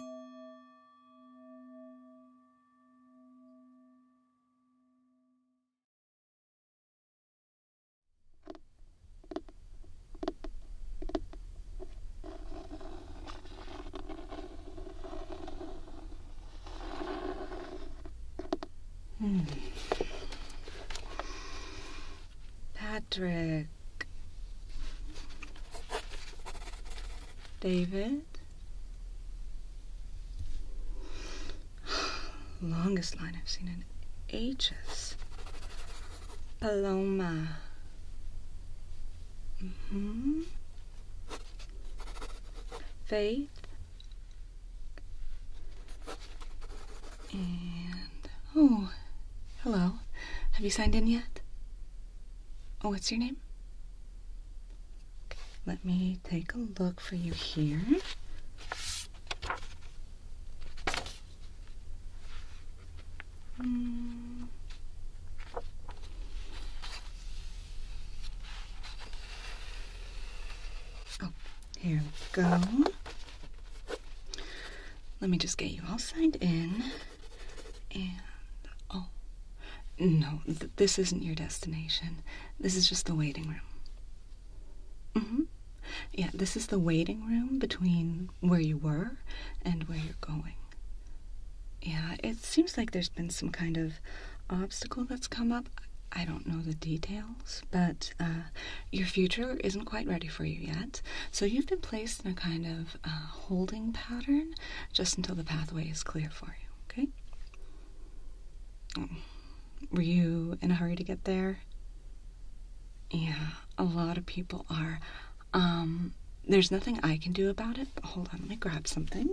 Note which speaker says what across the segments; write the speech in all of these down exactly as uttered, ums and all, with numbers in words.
Speaker 1: Hmm. Patrick. David. Longest line I've seen in ages. Paloma. Mm-hmm. Faith. And, oh, hello. Have you signed in yet? Oh, what's your name? Okay, let me take a look for you here. Mm. Oh, here we go. Let me just get you all signed in. And, oh, no, th this isn't your destination. This is just the waiting room. Mm-hmm. Yeah, this is the waiting room between where you were and where you're going. Yeah, it seems like there's been some kind of obstacle that's come up. I don't know the details, but uh, your future isn't quite ready for you yet. So you've been placed in a kind of uh, holding pattern just until the pathway is clear for you, okay? Oh. Were you in a hurry to get there? Yeah, a lot of people are. Um, there's nothing I can do about it, but hold on, let me grab something.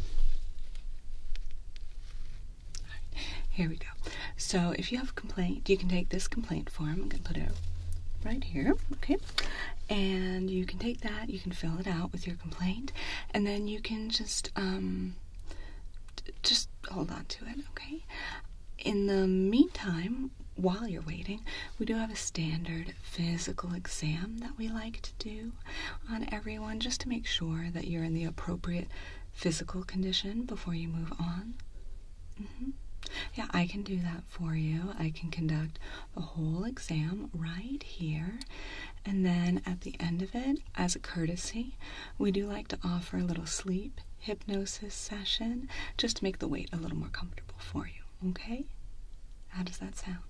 Speaker 1: Here we go. So if you have a complaint, you can take this complaint form. I'm going to put it right here, okay? And you can take that, you can fill it out with your complaint, and then you can just, um, just hold on to it, okay? In the meantime, while you're waiting, we do have a standard physical exam that we like to do on everyone just to make sure that you're in the appropriate physical condition before you move on. Mm-hmm. Yeah, I can do that for you. I can conduct the whole exam right here. And then at the end of it, as a courtesy, we do like to offer a little sleep hypnosis session just to make the wait a little more comfortable for you, okay? How does that sound?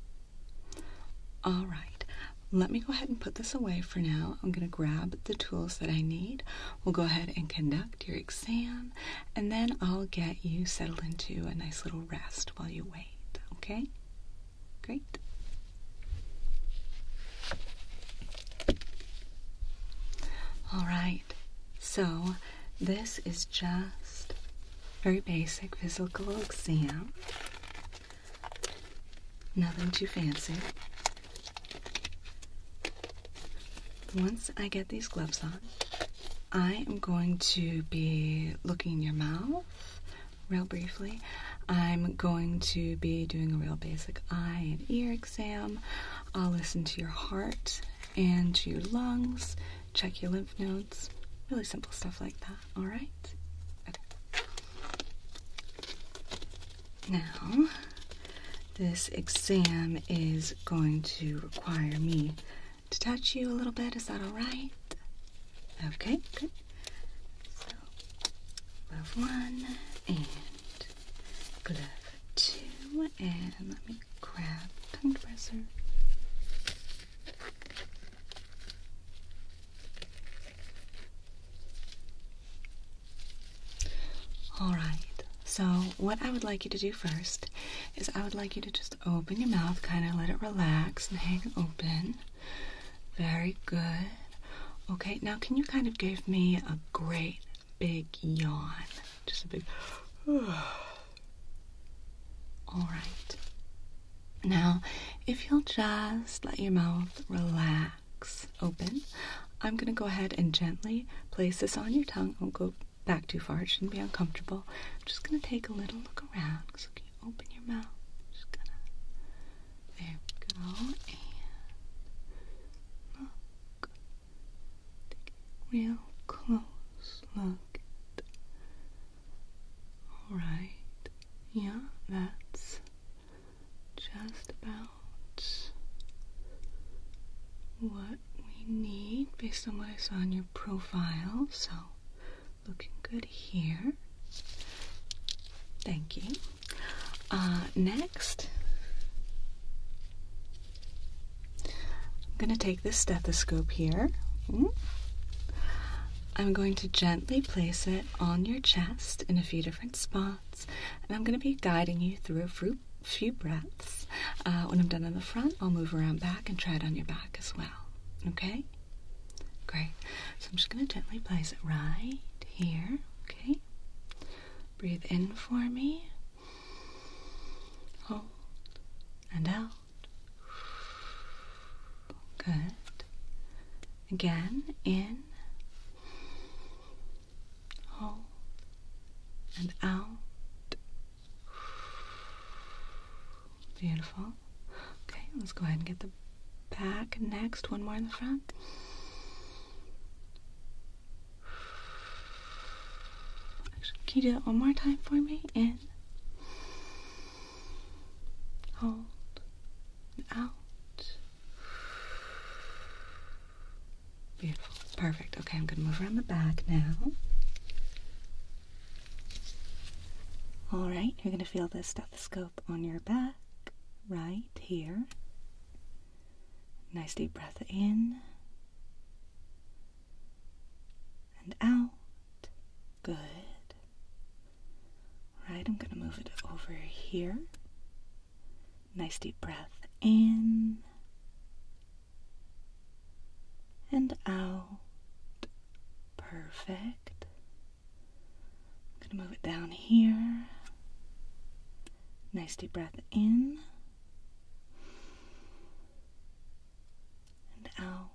Speaker 1: All right. Let me go ahead and put this away for now. I'm going to grab the tools that I need. We'll go ahead and conduct your exam, and then I'll get you settled into a nice little rest while you wait, okay? Great. All right. So this is just very basic physical exam. Nothing too fancy. Once I get these gloves on, I am going to be looking in your mouth real briefly. I'm going to be doing a real basic eye and ear exam. I'll listen to your heart and to your lungs, check your lymph nodes, really simple stuff like that, all right? Okay. Now, this exam is going to require me to touch you a little bit. Is that all right? Okay, good. So, glove one and glove two, and let me grab the tongue depressor. All right. So what I would like you to do first is I would like you to just open your mouth, kind of let it relax and hang open. Very good. Okay, now can you kind of give me a great big yawn? Just a big... All right. Now, if you'll just let your mouth relax open, I'm going to go ahead and gently place this on your tongue. I won't go back too far. It shouldn't be uncomfortable. I'm just going to take a little look around. So can you open your mouth? Just gonna... There we go. And look. Take a real close look at Yeah, that's just about what we need based on what I saw in your profile. So, looking good here. Thank you. Uh, next, I'm going to take this stethoscope here. I'm going to gently place it on your chest in a few different spots, and I'm going to be guiding you through a few, few breaths. Uh, when I'm done in the front, I'll move around back and try it on your back as well. Okay? Great. So I'm just going to gently place it right here. Okay? Breathe in for me. Hold and out. Good. Again, in. Hold and out. Beautiful. Okay, let's go ahead and get the back next. One more in the front. Actually, can you do that one more time for me? In. Hold and out. Beautiful. Perfect. Okay, I'm going to move around the back now. Alright, you're going to feel the stethoscope on your back, right here. Nice deep breath in and out. Good. Alright, I'm going to move it over here. Nice deep breath in and out. Perfect. I'm going to move it down here. Nice deep breath in and out.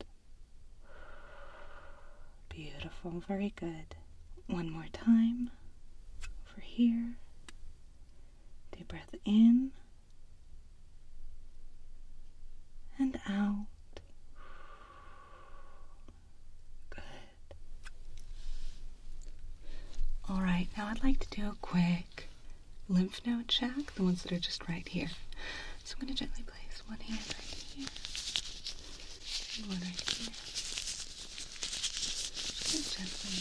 Speaker 1: Beautiful, very good. One more time. Over here. Deep breath in and out. Good. Alright, now I'd like to do a quick lymph node check, the ones that are just right here. So I'm going to gently place one hand right here and one right here. Just going to gently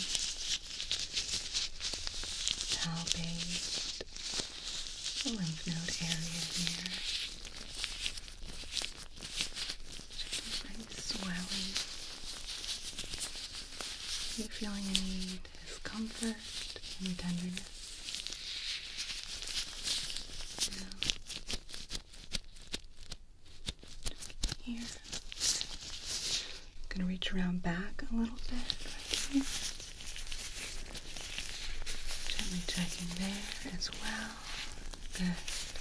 Speaker 1: palpate the lymph node area here. Checking for any swelling. Are you feeling any discomfort, any tenderness? Here. I'm going to reach around back a little bit right here. Gently checking there as well. Good.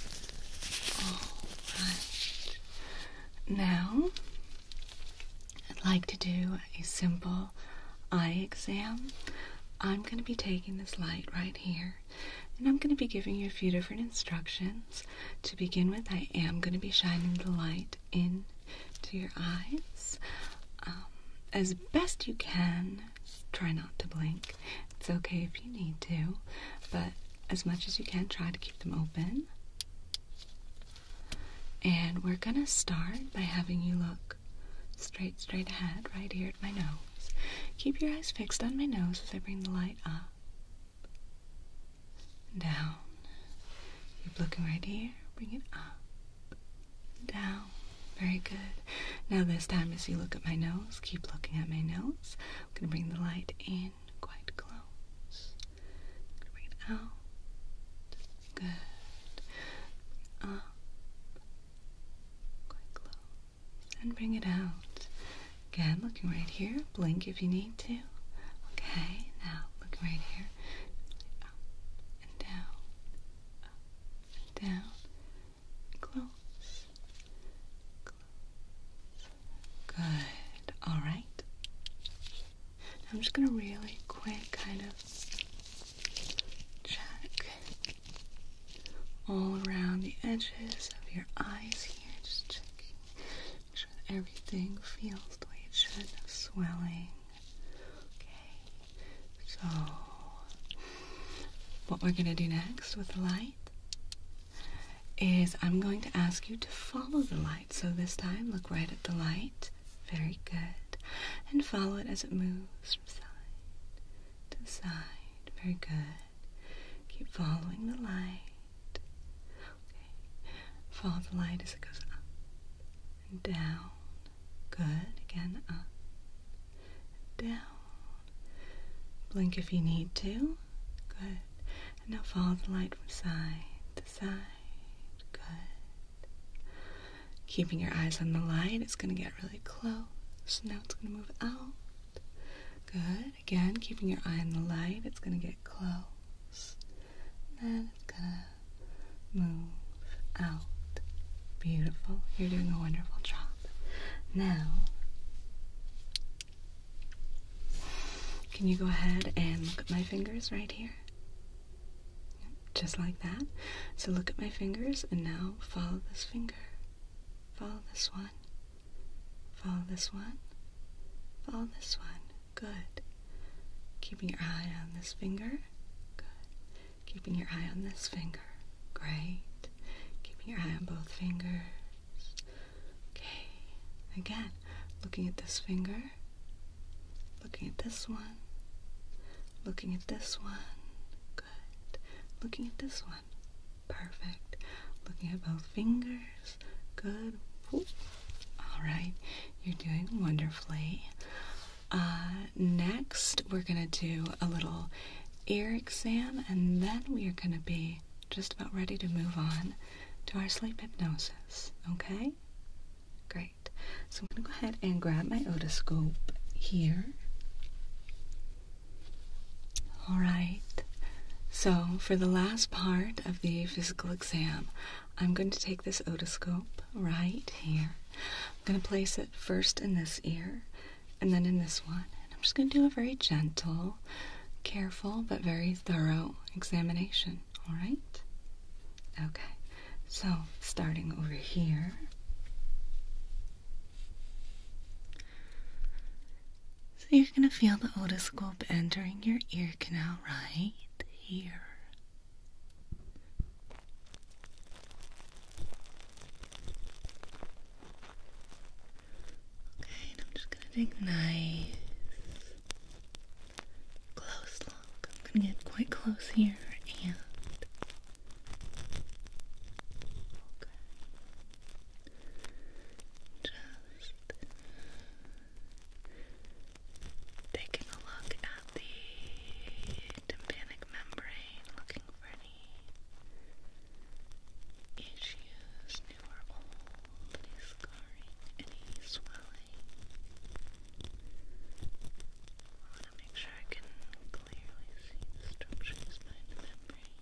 Speaker 1: Alright. Now, I'd like to do a simple eye exam. I'm going to be taking this light right here, and I'm going to be giving you a few different instructions. To begin with, I am going to be shining the light in to your eyes. Um, as best you can, try not to blink. It's okay if you need to, but as much as you can, try to keep them open. And we're going to start by having you look straight, straight ahead, right here at my nose. Keep your eyes fixed on my nose as I bring the light up and down. Keep looking right here. Bring it up and down. Very good. Now this time as you look at my nose, keep looking at my nose. I'm going to bring the light in quite close. I'm going to bring it out. Good. Up. Quite close. And bring it out. Again, looking right here. Blink if you need to. Okay, now looking right here. Up and down. Up and down. Close. Good. Alright. I'm just going to really quick kind of check all around the edges of your eyes here. Just checking. Make sure that everything feels the way it should. No swelling. Okay. So, what we're going to do next with the light is I'm going to ask you to follow the light. So this time, look right at the light. Very good. And follow it as it moves from side to side. Very good. Keep following the light. Okay. Follow the light as it goes up and down. Good. Again, up and down. Blink if you need to. Good. And now follow the light from side to side. Good. Keeping your eyes on the light, it's going to get really close. Now it's going to move out. Good. Again, keeping your eye on the light, it's going to get close. Then it's going to move out. Beautiful. You're doing a wonderful job. Now, can you go ahead and look at my fingers right here? Just like that. So look at my fingers and now follow this finger. Follow this one. Follow this one. Follow this one. Good. Keeping your eye on this finger. Good. Keeping your eye on this finger. Great. Keeping your eye on both fingers. Okay. Again, looking at this finger. Looking at this one. Looking at this one. Good. Looking at this one. Perfect. Looking at both fingers. Good. Alright, you're doing wonderfully. Uh, next, we're going to do a little ear exam, and then we are going to be just about ready to move on to our sleep hypnosis. Okay? Great. So I'm going to go ahead and grab my otoscope here. Alright. So, for the last part of the physical exam, I'm going to take this otoscope right here. I'm going to place it first in this ear, and then in this one. And I'm just going to do a very gentle, careful, but very thorough examination. Alright? Okay. So, starting over here. So you're going to feel the otoscope entering your ear canal right here. Okay, and I'm just going to take a nice close look. I'm going to get quite close here and okay. Just taking a look at the tympanic membrane, looking for any issues, new or old, any scarring, any swelling. I want to make sure I can clearly see the structures behind the membrane.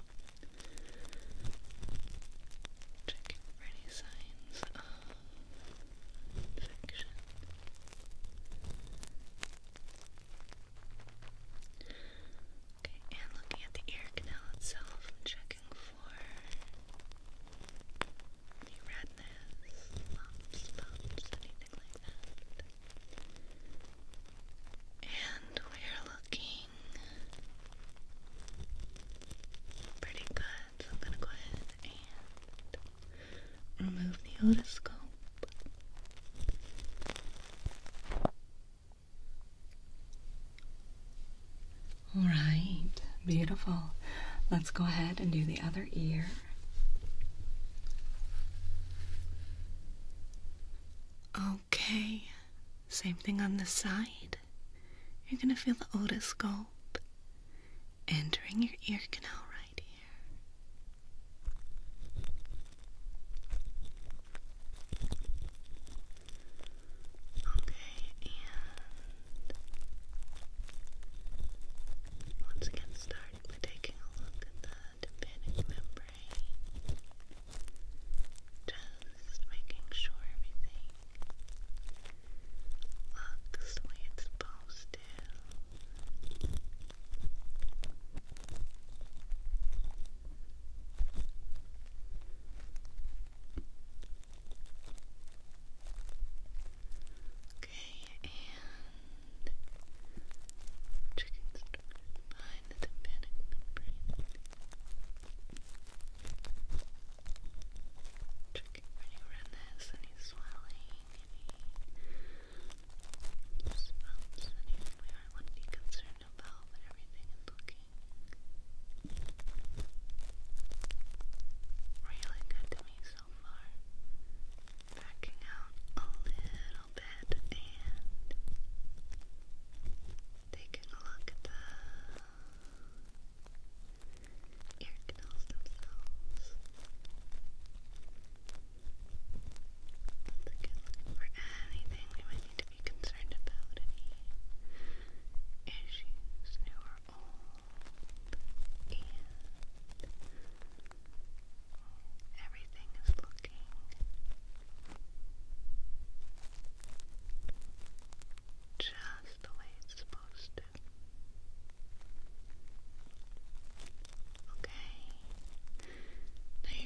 Speaker 1: Checking for any signs of infection. Okay, and looking at the ear canal itself, I'm checking for any redness, lumps, bumps, anything like that. And we're looking pretty good, so I'm going to go ahead and remove the otoscope. Alright, beautiful. Let's go ahead and do the other ear. Okay, same thing on this side. You're going to feel the otoscope entering your ear canal right here. Okay, and once again starting by taking a look at the tympanic membrane. Just making sure everything looks the way it's supposed to.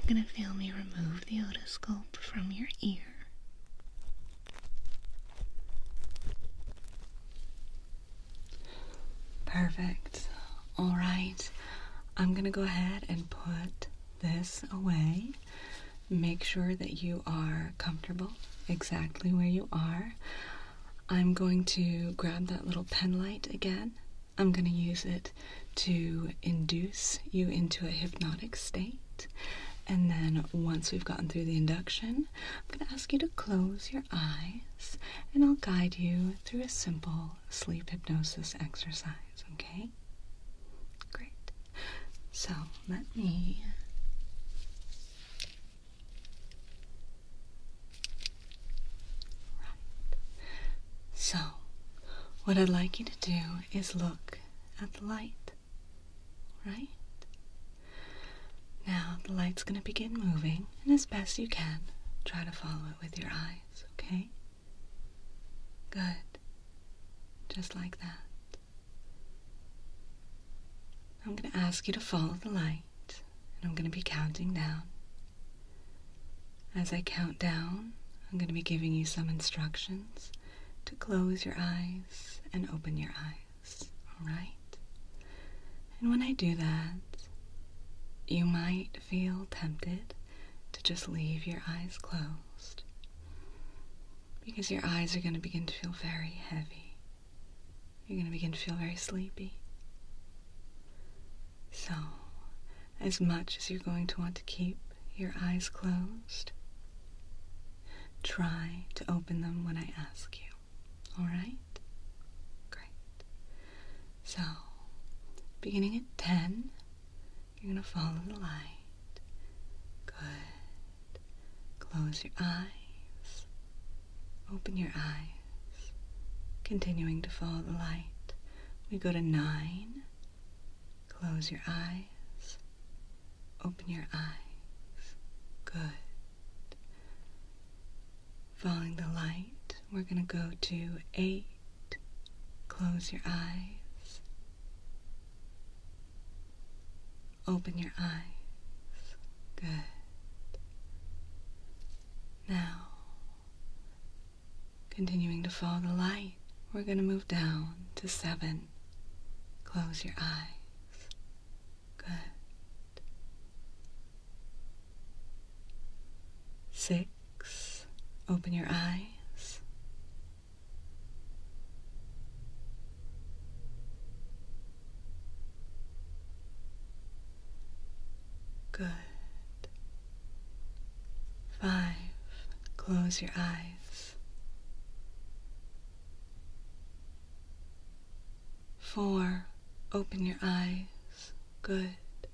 Speaker 1: you're going to feel me remove the otoscope from your ear. Perfect. All right. I'm going to go ahead and put this away. Make sure that you are comfortable exactly where you are. I'm going to grab that little pen light again. I'm going to use it to induce you into a hypnotic state. And then once we've gotten through the induction, I'm going to ask you to close your eyes and I'll guide you through a simple sleep hypnosis exercise, okay? Great. So let me right. So what I'd like you to do is look at the light, right? Now the light's going to begin moving, and as best you can, try to follow it with your eyes, okay? Good. Just like that. I'm going to ask you to follow the light, and I'm going to be counting down. As I count down, I'm going to be giving you some instructions to close your eyes and open your eyes, alright? And when I do that, you might feel tempted to just leave your eyes closed because your eyes are going to begin to feel very heavy. You're going to begin to feel very sleepy. So, as much as you're going to want to keep your eyes closed, try to open them when I ask you. Alright? Great. So, beginning at ten, you're going to follow the light. Good. Close your eyes. Open your eyes. Continuing to follow the light. We go to nine. Close your eyes. Open your eyes. Good. Following the light, we're going to go to eight. Close your eyes. Open your eyes. Good. Now, continuing to follow the light, we're going to move down to seven. Close your eyes. Good. Six. Open your eyes. Good. Five. Close your eyes. Four. Open your eyes. Good.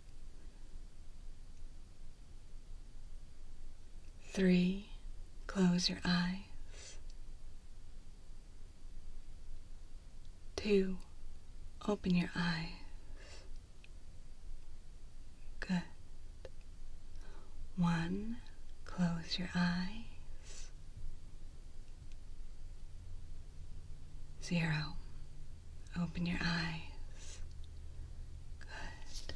Speaker 1: Three. Close your eyes. Two. Open your eyes. Good. One. Close your eyes. Zero. Open your eyes. Good.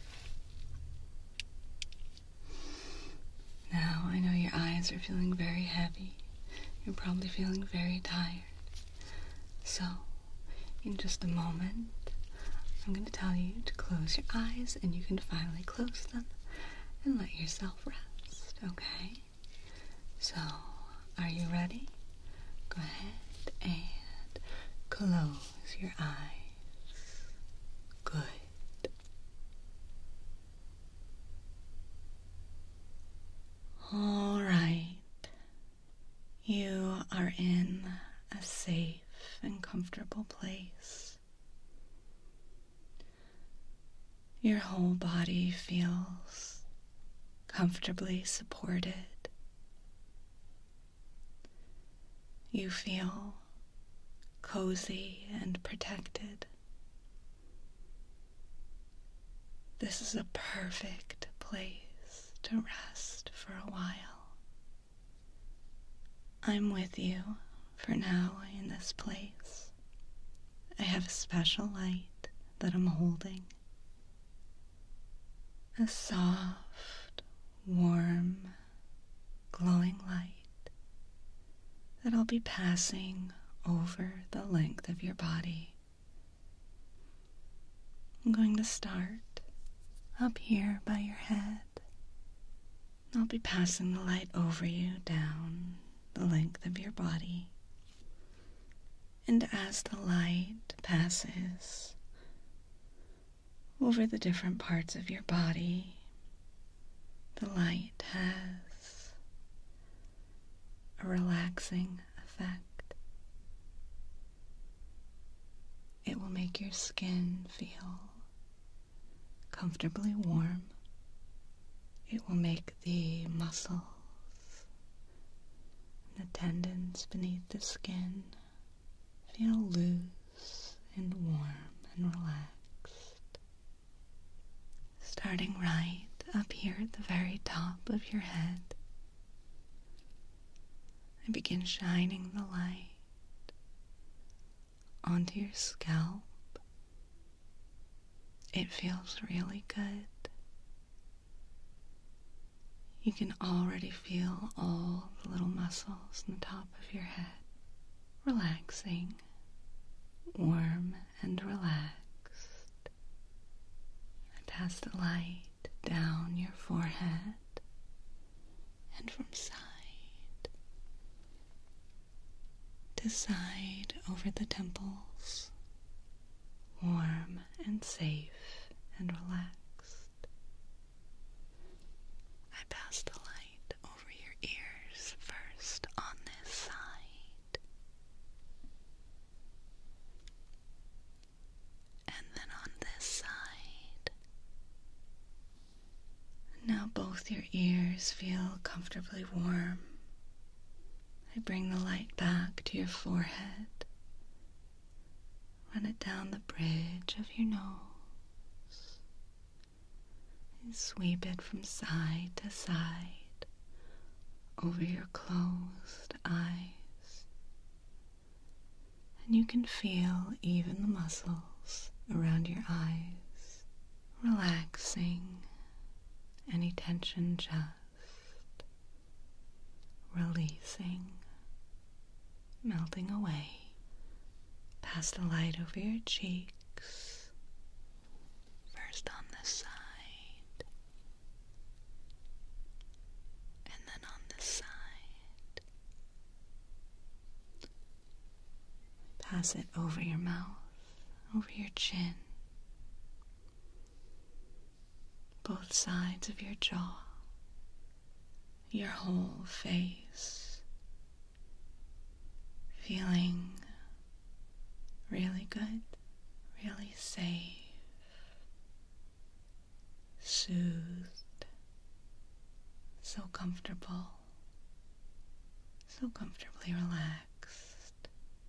Speaker 1: Now, I know your eyes are feeling very heavy. You're probably feeling very tired. So, in just a moment, I'm going to tell you to close your eyes, and you can finally close them and let yourself rest, okay? So, are you ready? Go ahead and close your eyes. Good. All right. You are in a safe and comfortable place. Your whole body feels comfortably supported. You feel cozy and protected. This is a perfect place to rest for a while. I'm with you for now in this place. I have a special light that I'm holding. A soft, warm, glowing light that I'll be passing over the length of your body. I'm going to start up here by your head. I'll be passing the light over you down the length of your body. And as the light passes over the different parts of your body, the light has a relaxing effect. It will make your skin feel comfortably warm. It will make the muscles and the tendons beneath the skin feel loose and warm and relaxed. Starting right up here at the very top of your head, I begin shining the light onto your scalp. It feels really good. You can already feel all the little muscles in the top of your head relaxing, warm and relaxed. I pass the light down your forehead and from side to side over the temples, warm and safe and relaxed. I pass the light over your ears first on this side, and then on this side. Now both your ears feel comfortably warm. I bring the light back to your forehead, run it down the bridge of your nose, and sweep it from side to side over your closed eyes. And you can feel even the muscles around your eyes relaxing, any tension just releasing, melting away. Pass the light over your cheeks, first on this side, and then on this side. Pass it over your mouth, over your chin, both sides of your jaw, your whole face, feeling really good, really safe, soothed, so comfortable, so comfortably relaxed.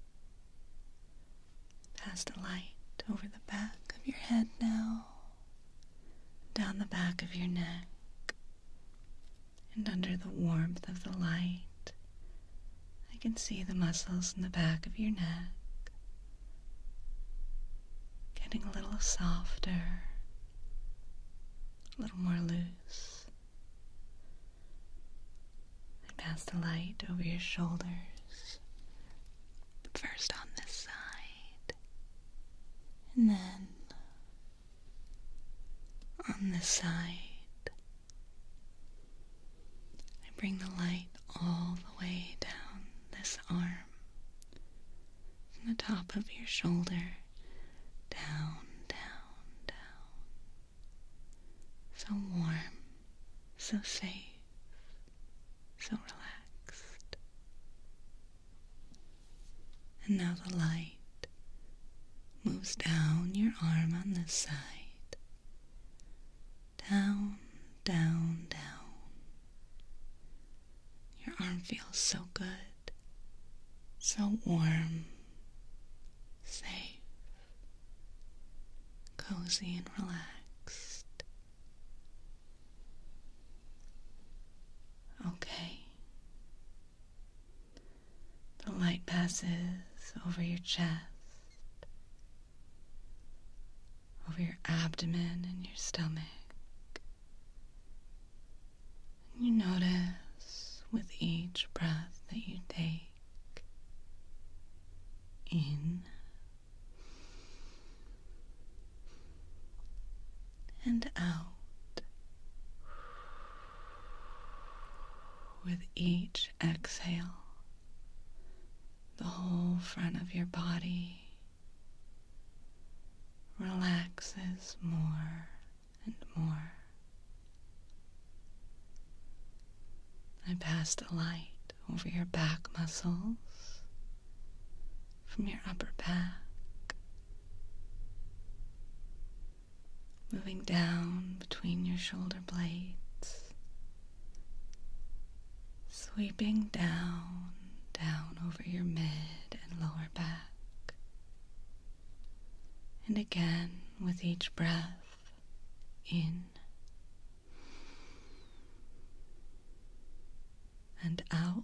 Speaker 1: Pass the light over the back of your head now, down the back of your neck, and under the warmth of the light, I can see the muscles in the back of your neck getting a little softer, a little more loose. I pass the light over your shoulders, first on this side, and then on this side. I bring the light all the way down this arm, from the top of your shoulder, down, down, down. So warm, so safe, so relaxed. And now the light moves down your arm on this side, down, down, down. Your arm feels so good, so warm, safe, cozy and relaxed. Okay. The light passes over your chest, over your abdomen and your stomach, with each exhale, the whole front of your body relaxes more and more. I pass the light over your back muscles, from your upper back, moving down between your shoulder blades, sweeping down, down over your mid and lower back. And again, with each breath, in and out.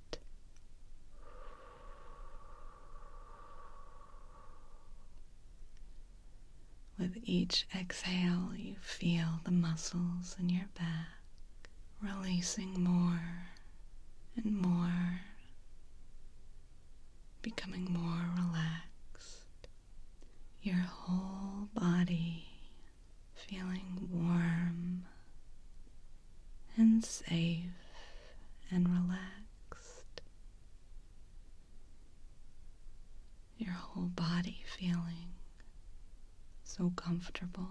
Speaker 1: With each exhale, you feel the muscles in your back releasing more and more, becoming more relaxed. Your whole body feeling warm and safe and relaxed. Your whole body feeling so comfortable,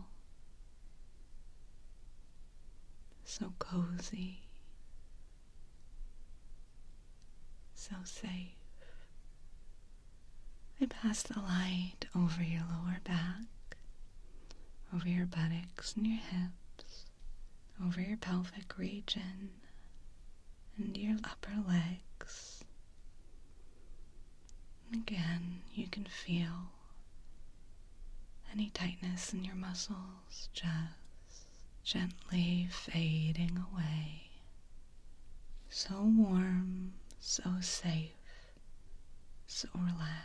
Speaker 1: so cozy, so safe. I pass the light over your lower back, over your buttocks and your hips, over your pelvic region and your upper legs. And again, you can feel any tightness in your muscles just gently fading away. So warm, so safe, so relaxed.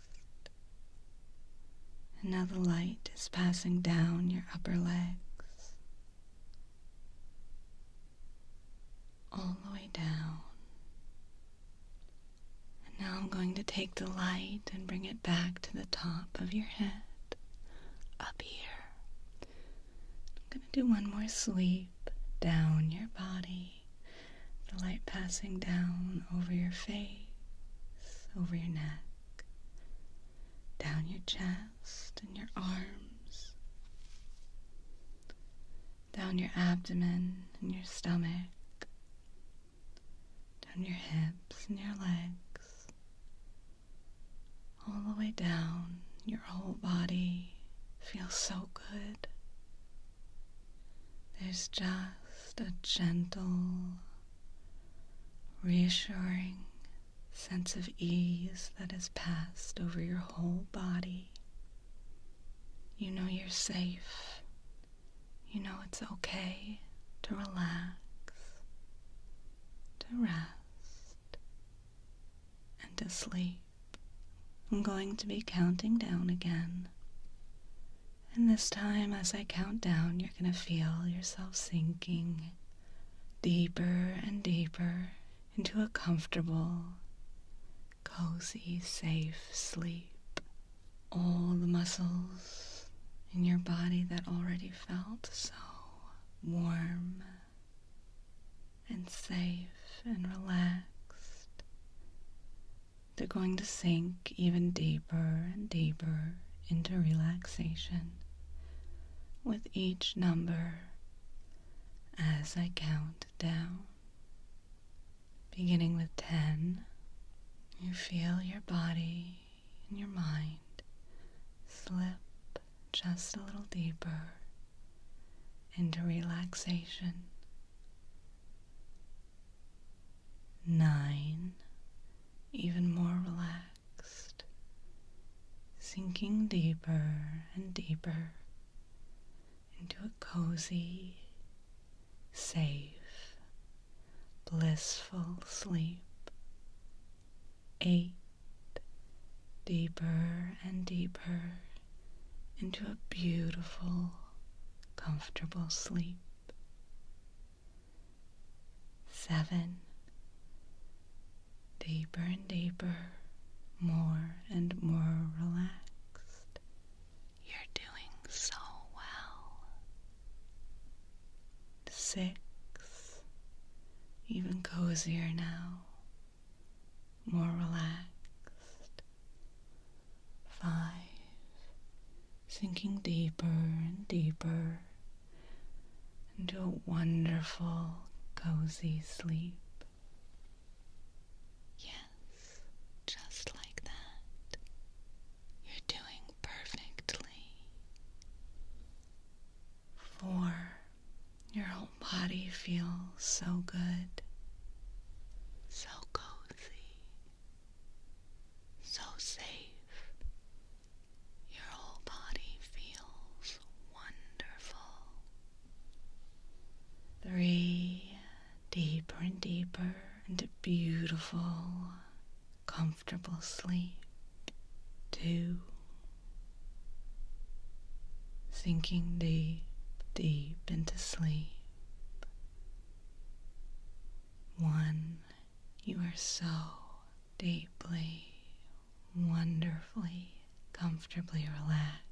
Speaker 1: And now the light is passing down your upper legs, all the way down. And now I'm going to take the light and bring it back to the top of your head, up here. I'm going to do one more sweep down your body, the light passing down over your face, over your neck, down your chest and your arms, down your abdomen and your stomach, down your hips and your legs, all the way down. Your whole body feels so good. There's just a gentle, reassuring sense of ease that has passed over your whole body. You know you're safe. You know it's okay to relax, to rest, and to sleep. I'm going to be counting down again. And this time, as I count down, you're going to feel yourself sinking deeper and deeper into a comfortable, cozy, safe sleep. All the muscles in your body that already felt so warm and safe and relaxed, they're going to sink even deeper and deeper into relaxation with each number as I count down. Beginning with ten, you feel your body and your mind slip just a little deeper into relaxation. Nine, even more relaxed, sinking deeper and deeper into a cozy, safe, blissful sleep. Eight, deeper and deeper into a beautiful, comfortable sleep. Seven, deeper and deeper, more and more relaxed. You're doing so well. Six, even cozier now, more relaxed. Five, sinking deeper and deeper into a wonderful, cozy sleep. Yes, just like that. You're doing perfectly. Four, your whole body feels so good, so cozy, so safe. Your whole body feels wonderful. Three, deeper and deeper into beautiful, comfortable sleep. Two, sinking deep, deep into sleep. One, you are so deeply, wonderfully, comfortably relaxed.